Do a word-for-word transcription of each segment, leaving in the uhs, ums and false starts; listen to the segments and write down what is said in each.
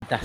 kita.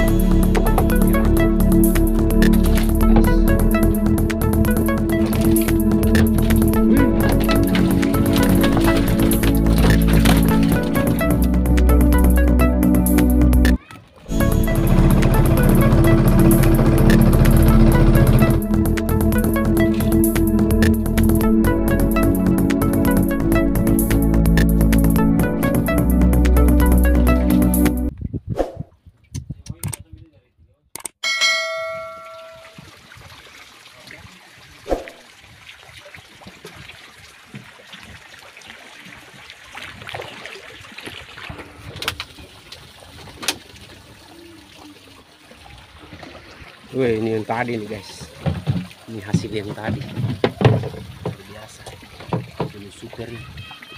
Wih, ini yang tadi nih guys, ini hasil yang tadi biasa, ini super nih.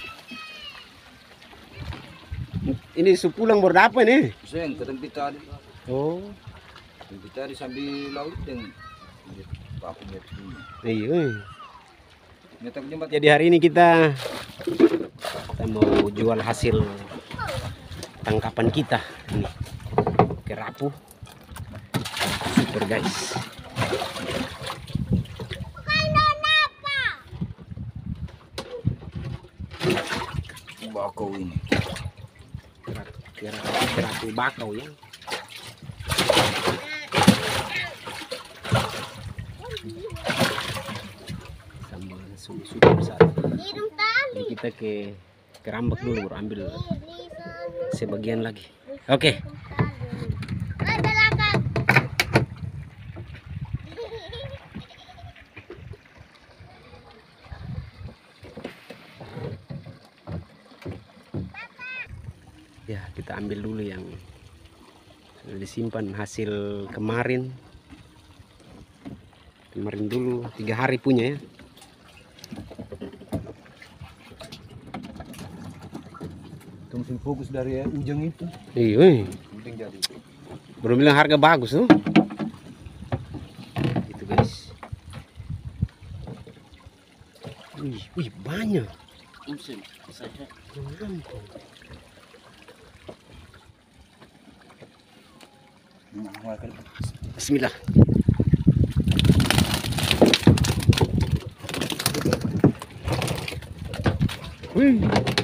Ini sepulang baru dapat nih. Sen, ketempi tadi. Oh, Ketempi tadi sambil laut dengan paku dari iya. nyetak jembat. Jadi hari ini kita kita mau jual hasil tangkapan kita ini kerapu super guys. Bakau ini. Kerapu, kerapu bakau ya. Sama super besar. Jadi kita ke kerambak dulu baru ambil sebagian lagi. Oke. Ya, kita ambil dulu yang sudah disimpan hasil kemarin. Kemarin dulu tiga hari punya ya. Langsung fokus dari ujung itu. Iya. Penting jadi. Belum bilang harga bagus tuh. Gitu guys. Wih, wih banyak. Umsin saja. Bismillah. Wih.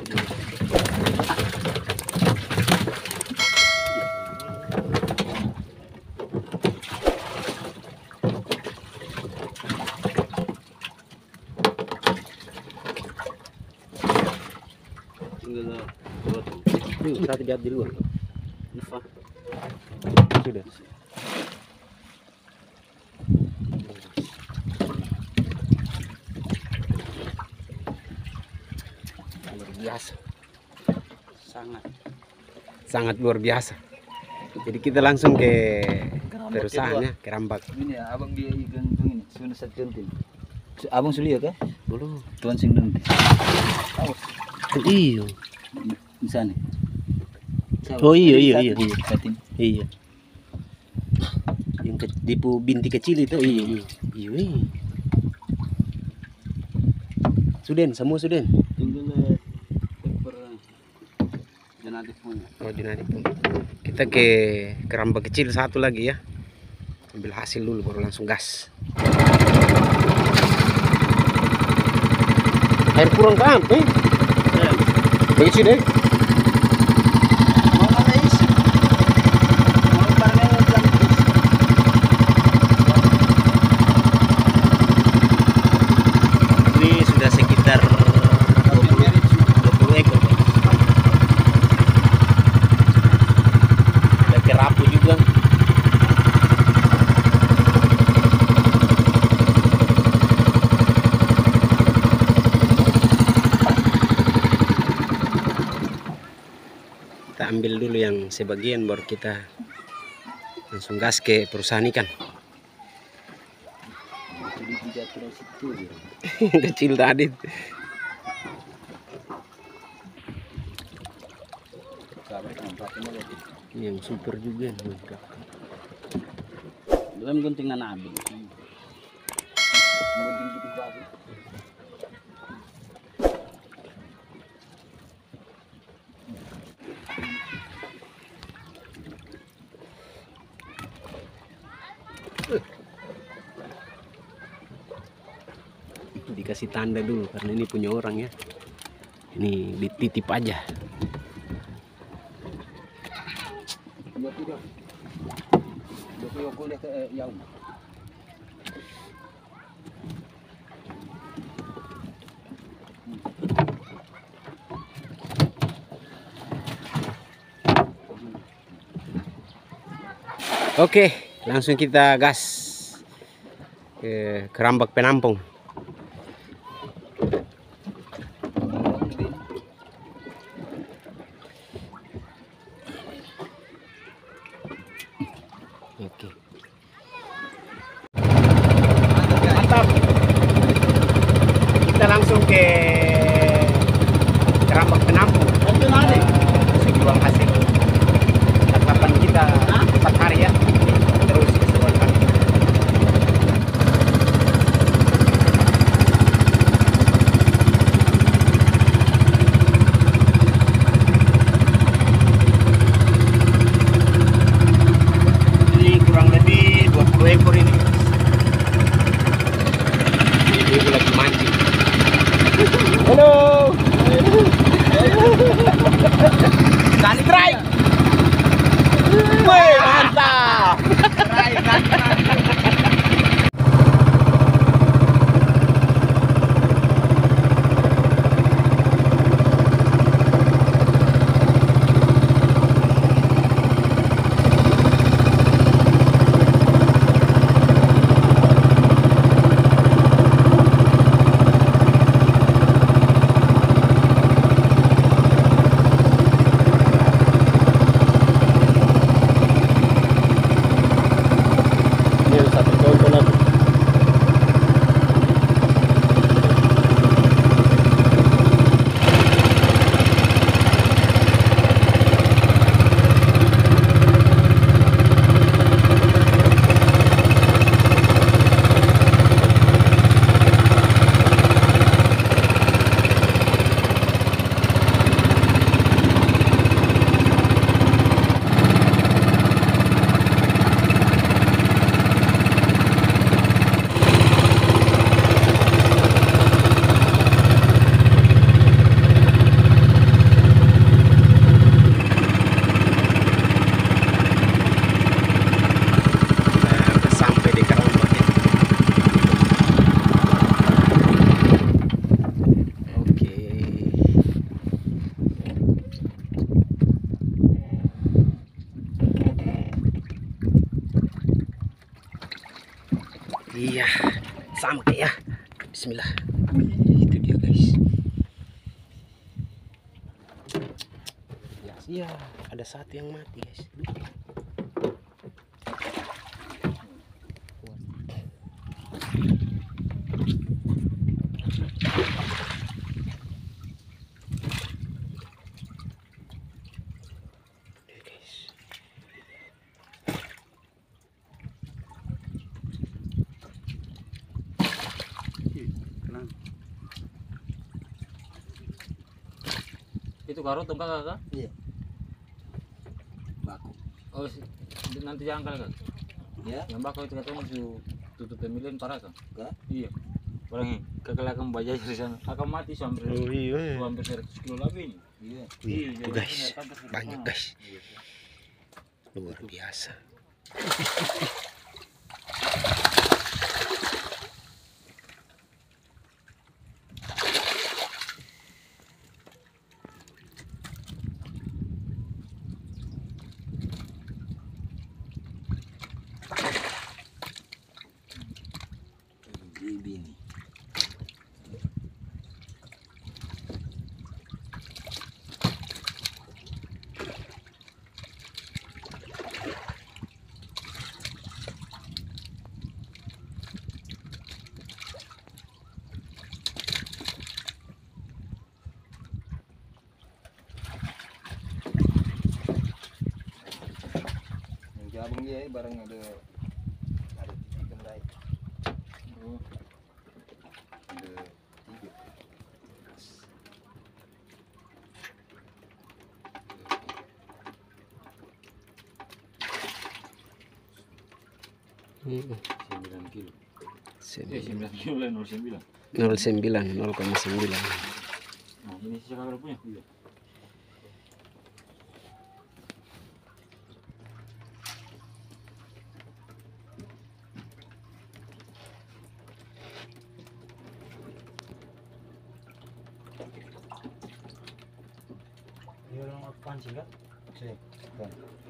Tinggal Ini satu jatuh di luar. Iva. Sudah. Luar biasa. Sangat. Sangat luar biasa. Jadi kita langsung ke perusahaannya, kerambak. Ini ya, abang dia ikan ini, sudah satu genting. Abang sulia kah? Belum. Tuan sing nanti. Iya. Misalnya. Oh iya iya iya. Iya. Katin. Iya. Yang ke, dipu binti kecil itu iya iya. Iya. Iya. Suden, semua Suden. Tinggal per jenatif punya. Oh, jenadi pun. Kita ke kerambak kecil satu lagi ya. Ambil hasil dulu baru langsung gas. Air kurang kan? Eh? Begitu deh. Ini sudah sekitar dua puluh ekor. Ada kerapu juga. Kita ambil dulu yang sebagian baru kita langsung gas ke perusahaan ikan. Kecil tadi. Yang super juga. Dalam gunting na nabi. Dikasih tanda dulu karena ini punya orang ya. Ini dititip aja. Dia tidak. Dia punya kuliah ke eh, yang. Oke, langsung kita gas ke Kerambak Penampung. Oke. Mantap. Kita langsung ke Kerambak Penampung. Langsung jual hasil. Tangkapan kita empat hari ya. Terus keseruan kami. Ini kurang lebih dua puluh ekor ini. Ini ibu lagi mancing. Halo. Kali strike. Wih, mantap. Strike, strike. Ini satu contoh lagi. Nah, sampai di Kerambak ya. Oke. Iya, sampai ya. Bismillah. Wih, itu dia guys. Ya, iya, ada satu yang mati guys. Oke, guys. Itu karo tungkak kakak? Iya. Baku. Oh, si- nanti jangkal kan? Ya. Yang bakal itu katanya musuh tutup pemilihan parah kan? Kak. Iya. Orangnya kakak akan baca dari sana. Akan mati sampai Oh iya. hampir seratus kilo lebih nih. Iya. Wih, Iya, tuh jadi guys, kan dari banyak sana. guys, Iya. luar biasa. Bibi nih. Yang jabang dia barang ada ada ikan lain. Oh, Ada tiga. Hmm. sembilan kilo. Eh, Sembilan. sembilan kilo lah nol sembilan. nol sembilan nol koma sembilan. Nah, ini sisa kakak punya. Iya. Ini orang pancing kan? Cek. Kan.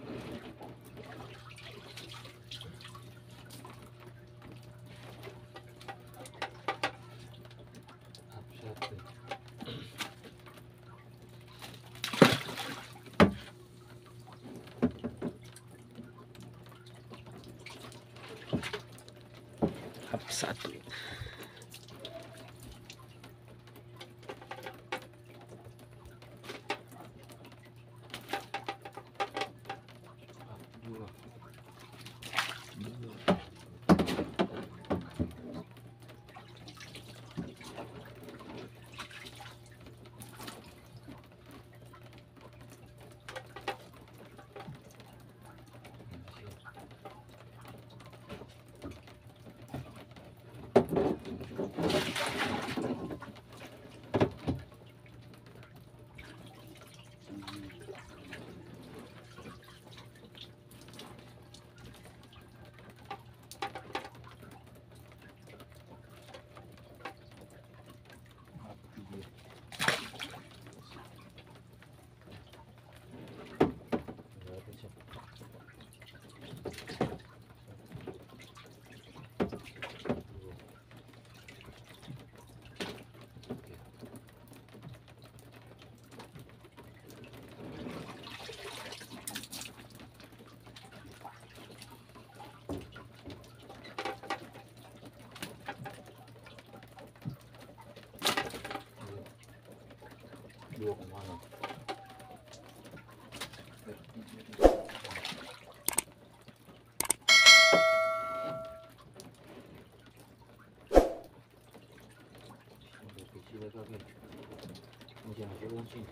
Satu. Hap satu. Dua. Dua kemana? Sudah kecil lagi. Ini jangan turun sih.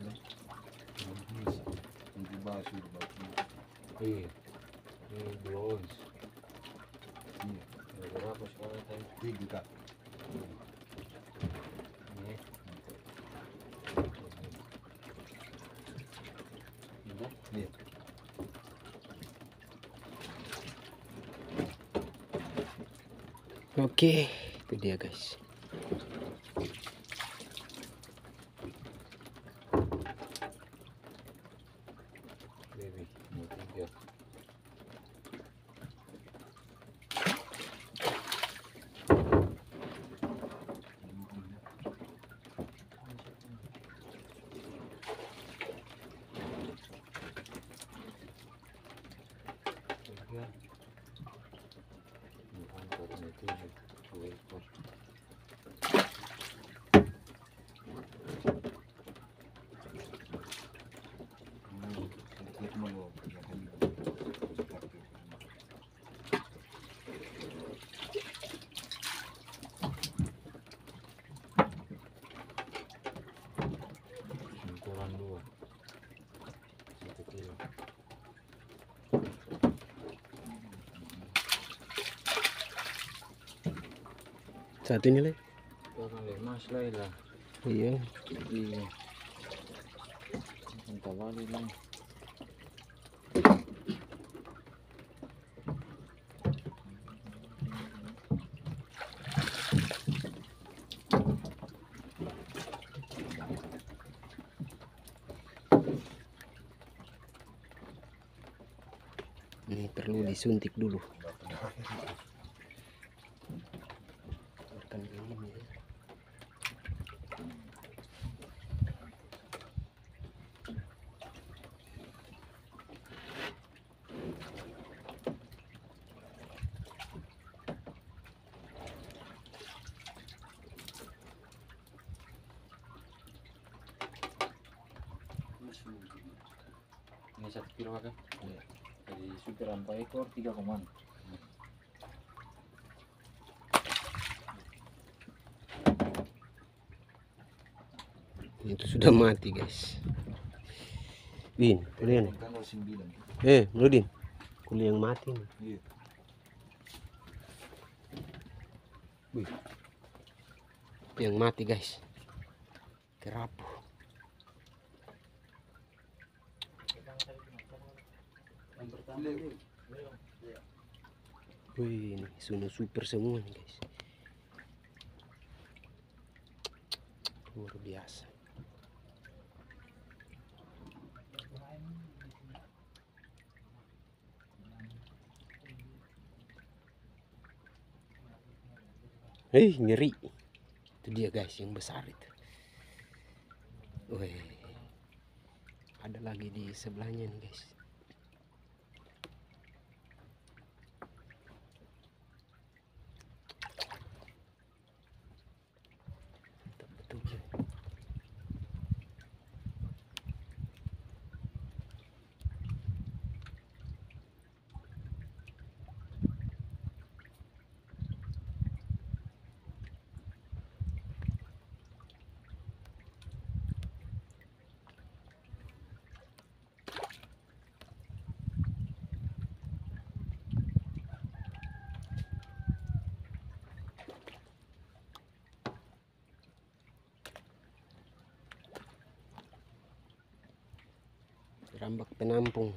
Untuk basuh di batu. Iya. Ini dua ons. Iya. Berapa sekarang tadi? Tiga kak. Ini. Ini. Iya. Oke, itu dia guys. Baby, mau tiga. Tiga. Ini angkat ini tujuh. Dua ekor. Sedikit mau ya kan. Sentuhan dua. Satu kilo. Satu ini lah. Orang lemas lah lah. Iya. Iya. Entah balik lah. Ini perlu disuntik dulu. Bukan ini ya. Ini satu kilo kakak. Iya. Jadi supir empat ekor tiga koman. Itu sudah mati guys. Bin, kuliah nih. Tanggal sembilan. Eh, Nudin. Kuliah yang mati nih. Iya. Wih, Yang mati guys. Kerapu. Yang pertama ini. Wih, ini sudah super semua nih guys. Luar biasa. Hei, ngeri. Itu dia guys yang besar itu. Wih. Ada lagi di sebelahnya nih guys. Mantap betul. Rambak penampung.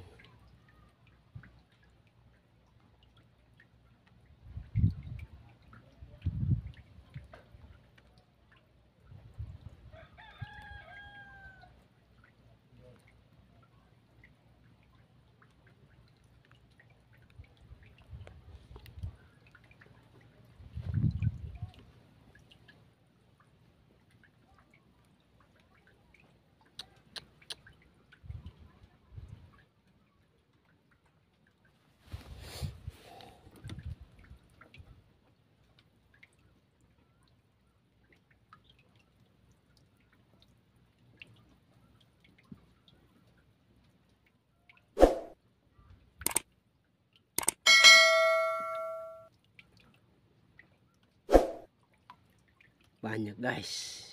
Banyak guys.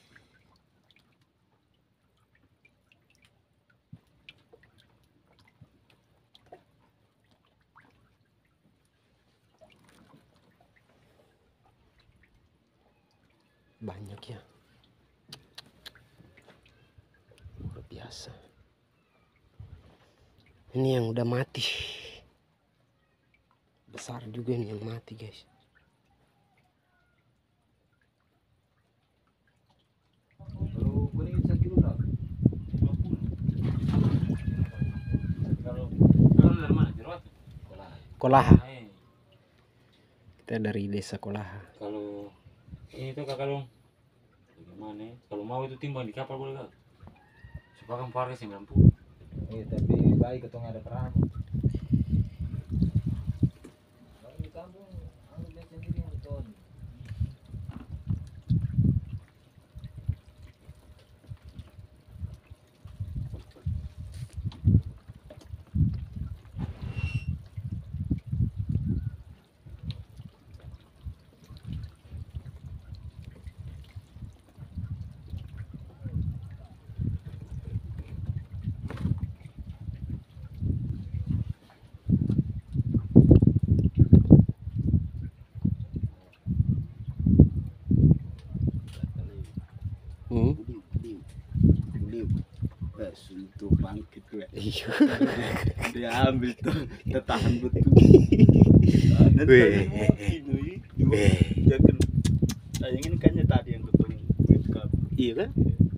Banyak ya. Luar biasa. Ini yang udah mati. Besar juga nih yang mati guys. kalau kuning satu kilo berapa? Kalau kalau dari mana? Jerawat. Kolaha. Eh, Kita dari desa Kolaha. Kalau ini tuh kakak dong. Bagaimana? Ya? Kalau mau itu timbang di kapal boleh kak? Supaya kan harga sembilan puluh. Eh tapi baik ketong ada perahu. Kalau di kampung, aku lihat sendiri yang beton. Hmm? Beliau, beliau, beliau, suntuk bangkit gue. Iya. Dia ambil tuh, tertahan betul. Weh. Weh. Jangan, yang ini kayaknya tadi yang ketemu duit kap. Iya kan?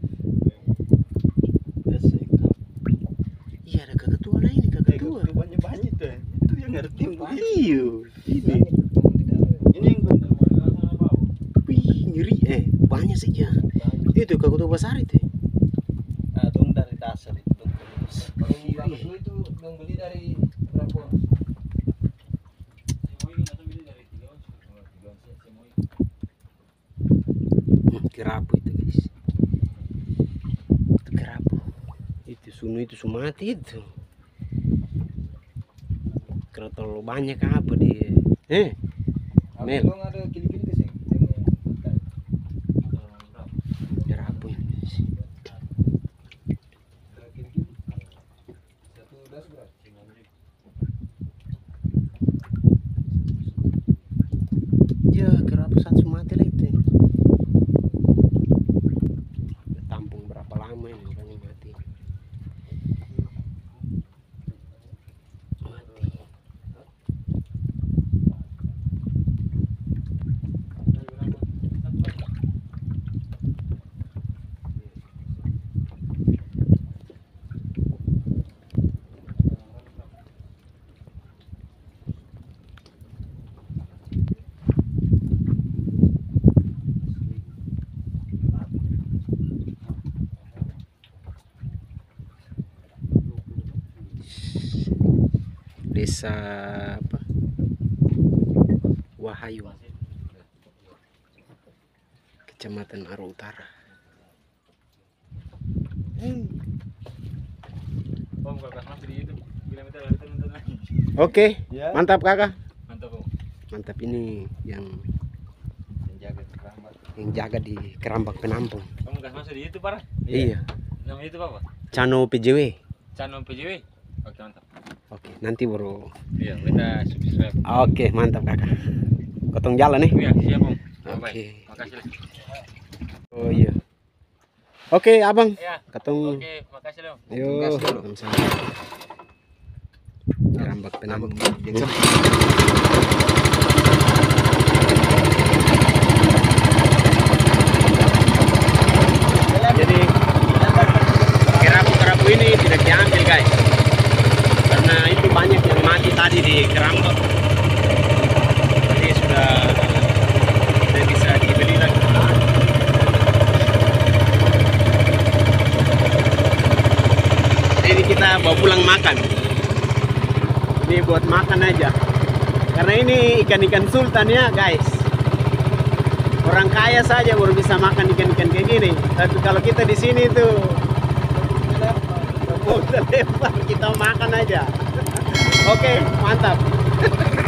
Biasa kap. Iya ada kakak tua lah ini kakak tua. Banyak banyak tuh, itu yang ngerti. Iya. Ini. Ini yang gue Wih ngeri. Eh banyak sih ya. Itu kakak tua besar itu. ah, dong dari dasar itu dong terus. Kalau yang bagus lu itu dong beli dari berapa? Hmm, kerapu itu guys. Itu kerapu. Itu sunu itu sumati itu. Kalau terlalu banyak apa dia? Eh, Mel. Dong ada kili-kili ke sini. Kerapu ini. Ada kili-kili. Satu das berapa? Ya kerapu. satu mati lah itu. Tampung berapa lama ini makanya mati. Mati. Desa apa? Wahayu, Kecamatan Aro Utara. Om kakak masih di YouTube. Bilang itu lagi teman-teman. Oke, Ya. mantap kakak. Mantap om. Mantap, ini yang Menjaga kerambak. yang jaga di Kerambak Penampung. Kamu gas masuk di YouTube parah? Iya. Nama YouTube apa? Channel P J W. Channel P J W. Oke mantap. Oke, nanti baru. Iya, kita subscribe. Oke, mantap kakak. Kotong jalan nih. Iya, siap om. Bye bye. Oke. Makasih lah. Oh iya. Oke, abang. Iya. Ketemu. Oke, makasih lah om. Yo, sama-sama. Kerambak Penampung. Jadi kerapu-kerapu ini tidak diambil guys, karena itu banyak yang mati tadi di kerambak. Jadi sudah tidak bisa dibeli lagi. Ini kita bawa pulang makan. Ini buat makan aja. Karena ini ikan-ikan sultan ya guys. Orang kaya saja baru bisa makan ikan-ikan kayak gini. Tapi kalau kita di sini tuh udah lebar, kita makan aja. Oke, mantap.